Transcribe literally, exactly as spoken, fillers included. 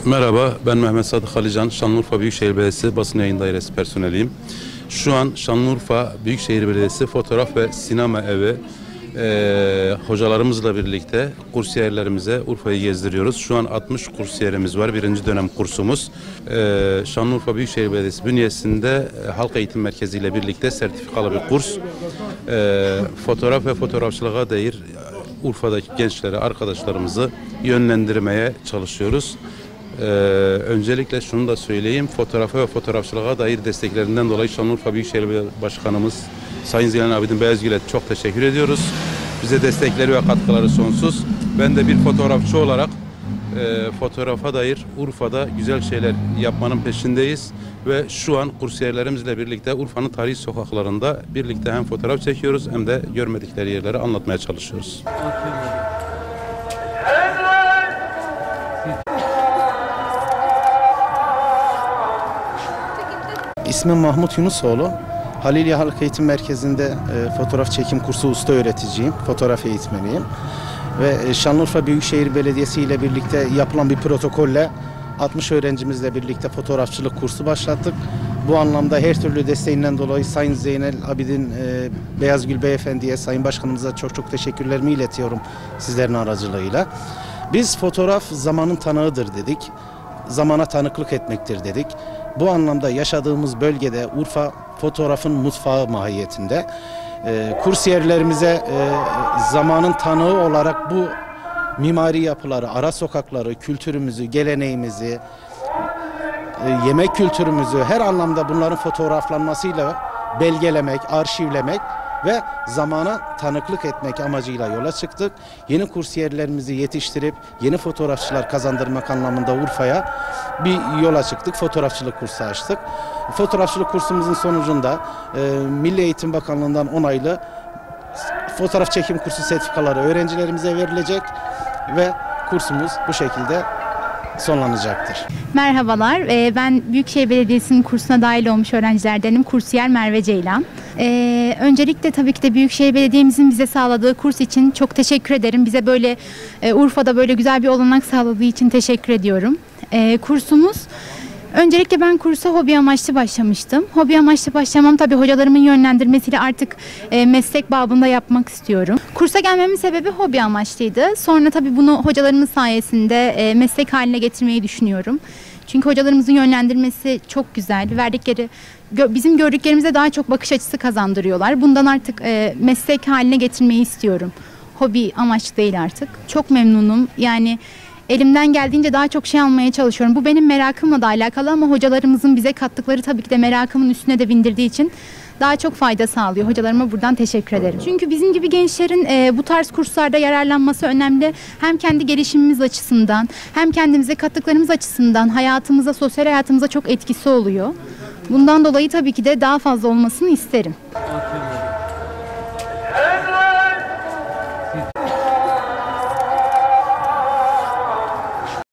Merhaba, ben Mehmet Sadık Alican, Şanlıurfa Büyükşehir Belediyesi Basın Yayın Dairesi personeliyim. Şu an Şanlıurfa Büyükşehir Belediyesi Fotoğraf ve Sinema Evi e, hocalarımızla birlikte kursiyerlerimize Urfa'yı gezdiriyoruz. Şu an altmış kursiyerimiz var, birinci dönem kursumuz. E, Şanlıurfa Büyükşehir Belediyesi bünyesinde e, Halk Eğitim Merkezi ile birlikte sertifikalı bir kurs. E, fotoğraf ve fotoğrafçılığa dair Urfa'daki gençlere, arkadaşlarımızı yönlendirmeye çalışıyoruz. Ee, öncelikle şunu da söyleyeyim, fotoğrafa ve fotoğrafçılığa dair desteklerinden dolayı Şanlıurfa Büyükşehir Başkanımız Sayın Zilan Abidin Beyazgül'e çok teşekkür ediyoruz. Bize destekleri ve katkıları sonsuz. Ben de bir fotoğrafçı olarak e, fotoğrafa dair Urfa'da güzel şeyler yapmanın peşindeyiz. Ve şu an kursiyerlerimizle birlikte Urfa'nın tarihi sokaklarında birlikte hem fotoğraf çekiyoruz hem de görmedikleri yerleri anlatmaya çalışıyoruz. İsmim Mahmut Yunusoğlu. Halilye Halk Eğitim Merkezi'nde e, fotoğraf çekim kursu usta öğreticiyim, fotoğraf eğitmeniyim. Ve Şanlıurfa Büyükşehir Belediyesi ile birlikte yapılan bir protokolle altmış öğrencimizle birlikte fotoğrafçılık kursu başlattık. Bu anlamda her türlü desteğinden dolayı Sayın Zeynel Abidin e, Beyazgül Beyefendi'ye, Sayın Başkanımıza çok çok teşekkürlerimi iletiyorum sizlerin aracılığıyla. Biz fotoğraf zamanın tanığıdır dedik, zamana tanıklık etmektir dedik. Bu anlamda yaşadığımız bölgede Urfa fotoğrafın mutfağı mahiyetinde e, kursiyerlerimize e, zamanın tanığı olarak bu mimari yapıları, ara sokakları, kültürümüzü, geleneğimizi, e, yemek kültürümüzü her anlamda bunların fotoğraflanmasıyla belgelemek, arşivlemek ve zamana tanıklık etmek amacıyla yola çıktık. Yeni kursiyerlerimizi yetiştirip yeni fotoğrafçılar kazandırmak anlamında Urfa'ya bir yola çıktık. Fotoğrafçılık kursu açtık. Fotoğrafçılık kursumuzun sonucunda e, Milli Eğitim Bakanlığı'ndan onaylı fotoğraf çekim kursu sertifikaları öğrencilerimize verilecek ve kursumuz bu şekilde sonlanacaktır. Merhabalar, ben Büyükşehir Belediyesi'nin kursuna dahil olmuş öğrencilerdenim. Kursiyer Merve Ceylan. Ee, öncelikle tabii ki de Büyükşehir Belediye'mizin bize sağladığı kurs için çok teşekkür ederim. Bize böyle e, Urfa'da böyle güzel bir olanak sağladığı için teşekkür ediyorum. E, kursumuz, öncelikle ben kursa hobi amaçlı başlamıştım. Hobi amaçlı başlamam tabii hocalarımın yönlendirmesiyle artık e, meslek babında yapmak istiyorum. Kursa gelmemin sebebi hobi amaçlıydı. Sonra tabii bunu hocalarımız sayesinde e, meslek haline getirmeyi düşünüyorum. Çünkü hocalarımızın yönlendirmesi çok güzel. Verdikleri, bizim gördüklerimize daha çok bakış açısı kazandırıyorlar. Bundan artık e, meslek haline getirmeyi istiyorum. Hobi amaçlı değil artık. Çok memnunum. Yani elimden geldiğince daha çok şey almaya çalışıyorum. Bu benim merakımla da alakalı ama hocalarımızın bize kattıkları tabii ki de merakımın üstüne de bindirdiği için daha çok fayda sağlıyor. Hocalarıma buradan teşekkür ederim. Çünkü bizim gibi gençlerin e, bu tarz kurslarda yararlanması önemli. Hem kendi gelişimimiz açısından, hem kendimize kattıklarımız açısından hayatımıza, sosyal hayatımıza çok etkisi oluyor. Bundan dolayı tabii ki de daha fazla olmasını isterim.